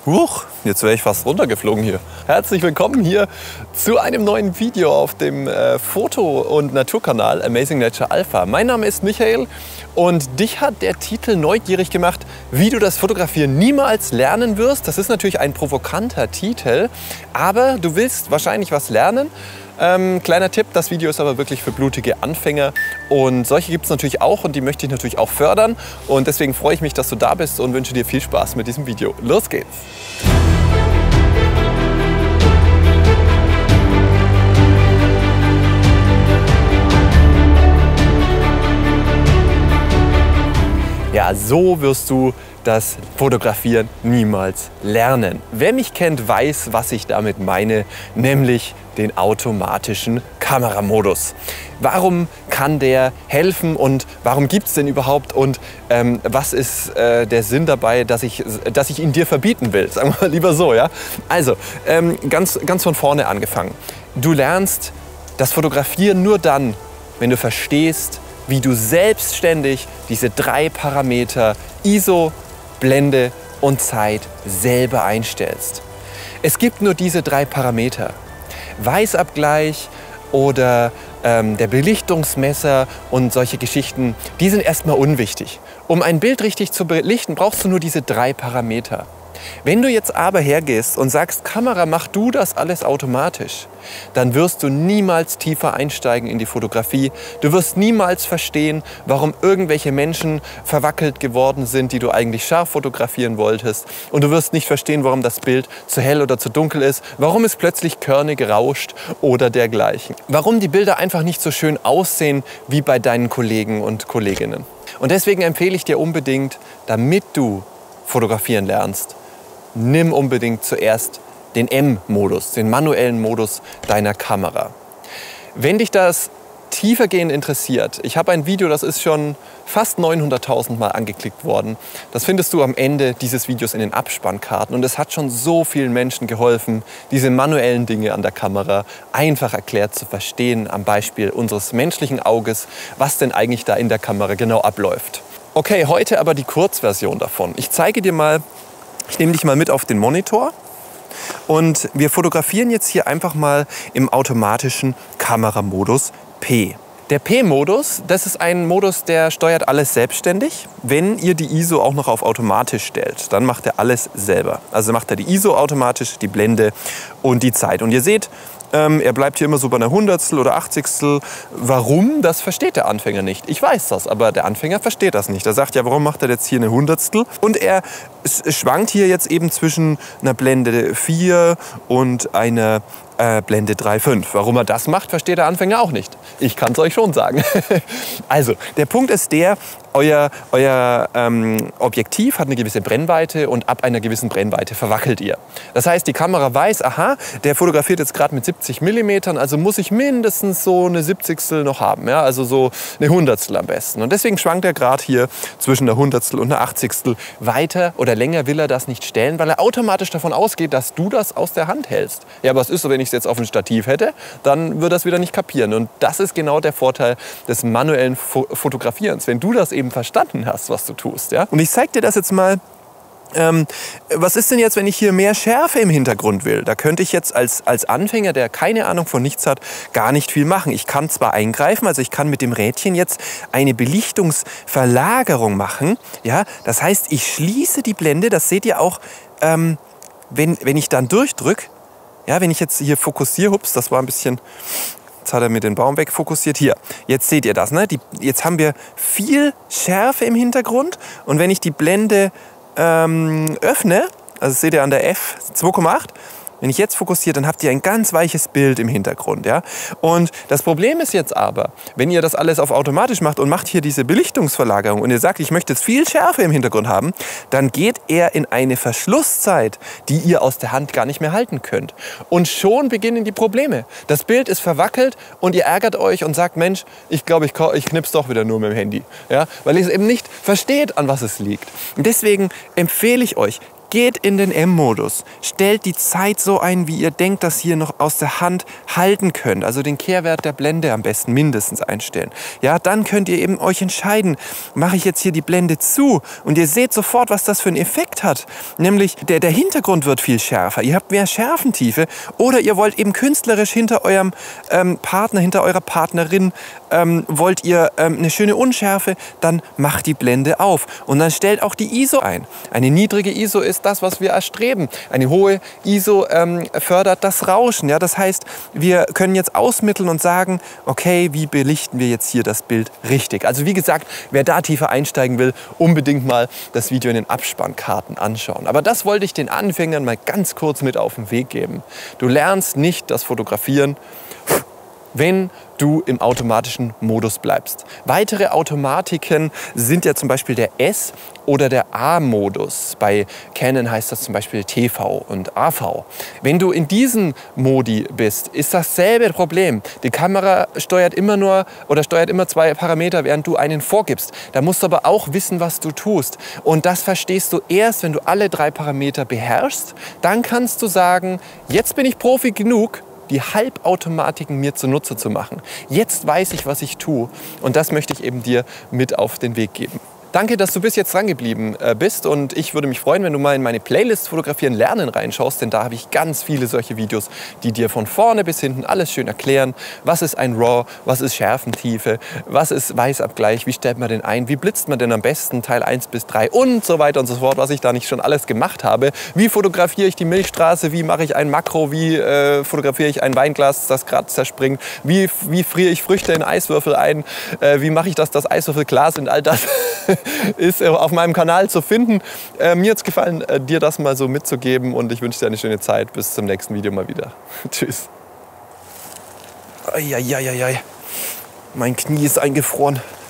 Huch, jetzt wäre ich fast runtergeflogen hier. Herzlich willkommen hier zu einem neuen Video auf dem Foto- und Naturkanal Amazing Nature Alpha. Mein Name ist Michael und dich hat der Titel neugierig gemacht, wie du das Fotografieren niemals lernen wirst. Das ist natürlich ein provokanter Titel, aber du willst wahrscheinlich was lernen. Kleiner Tipp, das Video ist aber wirklich für blutige Anfänger und solche gibt es natürlich auch und die möchte ich natürlich auch fördern und deswegen freue ich mich, dass du da bist und wünsche dir viel Spaß mit diesem Video. Los geht's! Ja, so wirst du das Fotografieren niemals lernen. Wer mich kennt, weiß, was ich damit meine, nämlich den automatischen Kameramodus. Warum kann der helfen und warum gibt es den überhaupt und was ist der Sinn dabei, dass ich ihn dir verbieten will? Sagen wir mal lieber so, ja? Also, ganz von vorne angefangen. Du lernst das Fotografieren nur dann, wenn du verstehst, wie du selbstständig diese 3 Parameter ISO, Blende und Zeit selber einstellst. Es gibt nur diese 3 Parameter. Weißabgleich oder der Belichtungsmesser und solche Geschichten, die sind erstmal unwichtig. Um ein Bild richtig zu belichten, brauchst du nur diese 3 Parameter. Wenn du jetzt aber hergehst und sagst, Kamera, mach du das alles automatisch, dann wirst du niemals tiefer einsteigen in die Fotografie. Du wirst niemals verstehen, warum irgendwelche Menschen verwackelt geworden sind, die du eigentlich scharf fotografieren wolltest. Und du wirst nicht verstehen, warum das Bild zu hell oder zu dunkel ist, warum es plötzlich körnig rauscht oder dergleichen. Warum die Bilder einfach nicht so schön aussehen wie bei deinen Kollegen und Kolleginnen. Und deswegen empfehle ich dir unbedingt, damit du fotografieren lernst, nimm unbedingt zuerst den M-Modus, den manuellen Modus deiner Kamera. Wenn dich das tiefergehend interessiert, ich habe ein Video, das ist schon fast 900.000 Mal angeklickt worden. Das findest du am Ende dieses Videos in den Abspannkarten. Und es hat schon so vielen Menschen geholfen, diese manuellen Dinge an der Kamera einfach erklärt zu verstehen, am Beispiel unseres menschlichen Auges, was denn eigentlich da in der Kamera genau abläuft. Okay, heute aber die Kurzversion davon. Ich zeige dir mal, ich nehme dich mal mit auf den Monitor und wir fotografieren jetzt hier einfach mal im automatischen Kameramodus P. Der P-Modus, das ist ein Modus, der steuert alles selbstständig. Wenn ihr die ISO auch noch auf automatisch stellt, dann macht er alles selber. Also macht er die ISO automatisch, die Blende und die Zeit. Und ihr seht, er bleibt hier immer so bei einer Hundertstel oder Achtzigstel. Warum? Das versteht der Anfänger nicht. Ich weiß das, aber der Anfänger versteht das nicht. Er sagt, ja, warum macht er jetzt hier eine Hundertstel? Und er schwankt hier jetzt eben zwischen einer Blende 4 und einer Blende 3,5. Warum er das macht, versteht der Anfänger auch nicht. Ich kann es euch schon sagen. Also, der Punkt ist der, euer Objektiv hat eine gewisse Brennweite und ab einer gewissen Brennweite verwackelt ihr. Das heißt, die Kamera weiß, aha, der fotografiert jetzt gerade mit 70 mm, also muss ich mindestens so eine 70stel noch haben, ja? Also so eine Hundertstel am besten. Und deswegen schwankt er gerade hier zwischen einer Hundertstel und einer 80stel. Weiter oder länger will er das nicht stellen, weil er automatisch davon ausgeht, dass du das aus der Hand hältst. Ja, was ist so, wenn ich es jetzt auf ein Stativ hätte? Dann würde das wieder nicht kapieren. Und das ist genau der Vorteil des manuellen Fotografierens. Wenn du das eben verstanden hast, was du tust. Ja? Und ich zeige dir das jetzt mal. Was ist denn jetzt, wenn ich hier mehr Schärfe im Hintergrund will? Da könnte ich jetzt als Anfänger, der keine Ahnung von nichts hat, gar nicht viel machen. Ich kann zwar eingreifen, also ich kann mit dem Rädchen jetzt eine Belichtungsverlagerung machen. Ja? Das heißt, ich schließe die Blende, das seht ihr auch, wenn ich dann durchdrücke, ja, wenn ich jetzt hier fokussiere, ups, das war ein bisschen... Jetzt hat er mir den Baum wegfokussiert. Hier, jetzt seht ihr das. Ne? Jetzt haben wir viel Schärfe im Hintergrund. Und wenn ich die Blende öffne, also seht ihr an der F 2,8, wenn ich jetzt fokussiere, dann habt ihr ein ganz weiches Bild im Hintergrund. Ja? Und das Problem ist jetzt aber, wenn ihr das alles auf automatisch macht und macht hier diese Belichtungsverlagerung und ihr sagt, ich möchte jetzt viel Schärfe im Hintergrund haben, dann geht er in eine Verschlusszeit, die ihr aus der Hand gar nicht mehr halten könnt. Und schon beginnen die Probleme. Das Bild ist verwackelt und ihr ärgert euch und sagt, Mensch, ich glaube, ich knips doch wieder nur mit dem Handy. Ja? Weil ihr es eben nicht versteht, an was es liegt. Und deswegen empfehle ich euch, Geht in den M-Modus, stellt die Zeit so ein, wie ihr denkt, dass ihr noch aus der Hand halten könnt. Also den Kehrwert der Blende am besten mindestens einstellen. Ja, dann könnt ihr eben euch entscheiden, mache ich jetzt hier die Blende zu und ihr seht sofort, was das für einen Effekt hat. Nämlich der Hintergrund wird viel schärfer, ihr habt mehr Schärfentiefe oder ihr wollt eben künstlerisch hinter eurem Partner, hinter eurer Partnerin, wollt ihr eine schöne Unschärfe, dann macht die Blende auf und dann stellt auch die ISO ein. Eine niedrige ISO ist das, was wir erstreben. Eine hohe ISO fördert das Rauschen. Ja? Das heißt, wir können jetzt ausmitteln und sagen, okay, wie belichten wir jetzt hier das Bild richtig? Also wie gesagt, wer da tiefer einsteigen will, unbedingt mal das Video in den Abspannkarten anschauen. Aber das wollte ich den Anfängern mal ganz kurz mit auf den Weg geben. Du lernst nicht das Fotografieren, wenn du im automatischen Modus bleibst. Weitere Automatiken sind ja zum Beispiel der S- oder der A-Modus. Bei Canon heißt das zum Beispiel TV und AV. Wenn du in diesen Modi bist, ist dasselbe Problem. Die Kamera steuert immer zwei Parameter, während du einen vorgibst. Da musst du aber auch wissen, was du tust. Und das verstehst du erst, wenn du alle 3 Parameter beherrschst. Dann kannst du sagen, jetzt bin ich Profi genug, die Halbautomatiken mir zunutze zu machen. Jetzt weiß ich, was ich tue und das möchte ich eben dir mit auf den Weg geben. Danke, dass du bis jetzt dran geblieben bist und ich würde mich freuen, wenn du mal in meine Playlist Fotografieren lernen reinschaust, denn da habe ich ganz viele solche Videos, die dir von vorne bis hinten alles schön erklären. Was ist ein RAW, was ist Schärfentiefe, was ist Weißabgleich, wie stellt man den ein, wie blitzt man denn am besten, Teil 1 bis 3 und so weiter und so fort, was ich da nicht schon alles gemacht habe. Wie fotografiere ich die Milchstraße, wie mache ich ein Makro, wie fotografiere ich ein Weinglas, das gerade zerspringt, wie friere ich Früchte in Eiswürfel ein, wie mache ich das Eiswürfelglas und all das ist auf meinem Kanal zu finden. Mir hat es gefallen, dir das mal so mitzugeben und ich wünsche dir eine schöne Zeit. Bis zum nächsten Video mal wieder. Tschüss. Eieieiei. Mein Knie ist eingefroren.